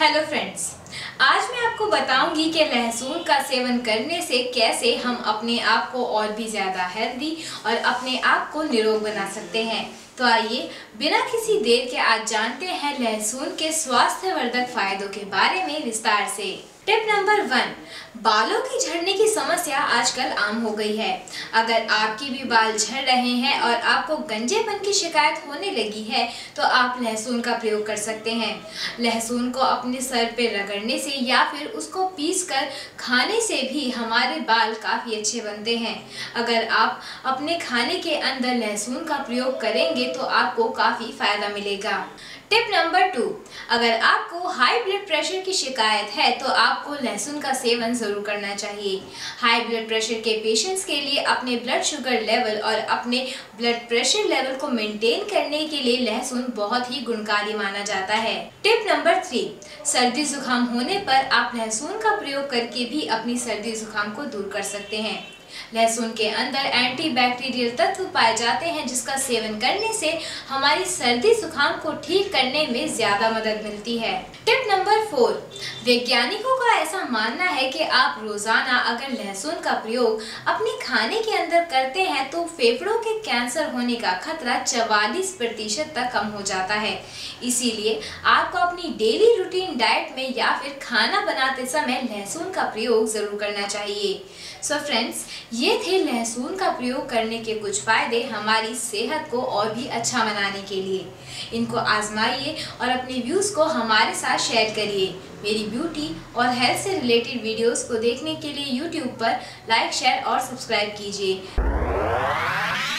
Hello friends, आज मैं आपको बताऊंगी कि लहसुन का सेवन करने से कैसे हम अपने आप को और भी ज़्यादा हेल्दी और अपने आप को निरोग बना सकते हैं। तो आइए बिना किसी देर के आज जानते हैं लहसुन के स्वास्थ्यवर्धक फायदों के बारे में विस्तार से। टिप नंबर 1, बालों की झड़ने की समस्या आजकल आम हो गई है। अगर आपकी भी बाल झड़ रहे हैं और आपको गंजेपन की शिकायत होने लगी है तो आप लहसुन का प्रयोग कर सकते हैं। लहसुन को अपने सर पे रगड़ने से या फिर उसको पीसकर खाने से भी हमारे बाल काफ़ी अच्छे बनते हैं। अगर आप अपने खाने के अंदर लहसुन का प्रयोग करेंगे तो आपको काफ़ी फायदा मिलेगा। टिप नंबर 2, अगर आपको हाई ब्लड प्रेशर की शिकायत है तो आपको लहसुन का सेवन ज़रूर करना चाहिए। हाई ब्लड प्रेशर के पेशेंट्स के लिए अपने ब्लड शुगर लेवल और अपने ब्लड प्रेशर लेवल को मेंटेन करने के लिए लहसुन बहुत ही गुणकारी माना जाता है। टिप नंबर 3, सर्दी जुकाम होने पर आप लहसुन का प्रयोग करके भी अपनी सर्दी जुकाम को दूर कर सकते हैं। लहसुन के अंदर एंटीबैक्टीरियल तत्व पाए जाते हैं जिसका सेवन करने से हमारी सर्दी जुकाम को ठीक करने में ज्यादा मदद मिलती है। टिप नंबर 4, वैज्ञानिकों का ऐसा मानना है कि आप रोजाना अगर लहसुन का प्रयोग अपने खाने के अंदर करते हैं तो फेफड़ों के कैंसर होने का खतरा 44% तक कम हो जाता है। इसीलिए आपको अपनी डेली रूटीन डाइट में या फिर खाना बनाते समय लहसुन का प्रयोग जरूर करना चाहिए। सो फ्रेंड्स, ये थे लहसुन का प्रयोग करने के कुछ फायदे हमारी सेहत को और भी अच्छा बनाने के लिए। इनको आजमाइए और अपने व्यूज़ को हमारे साथ शेयर करिए। मेरी ब्यूटी और हेल्थ से रिलेटेड वीडियोस को देखने के लिए यूट्यूब पर लाइक, शेयर और सब्सक्राइब कीजिए।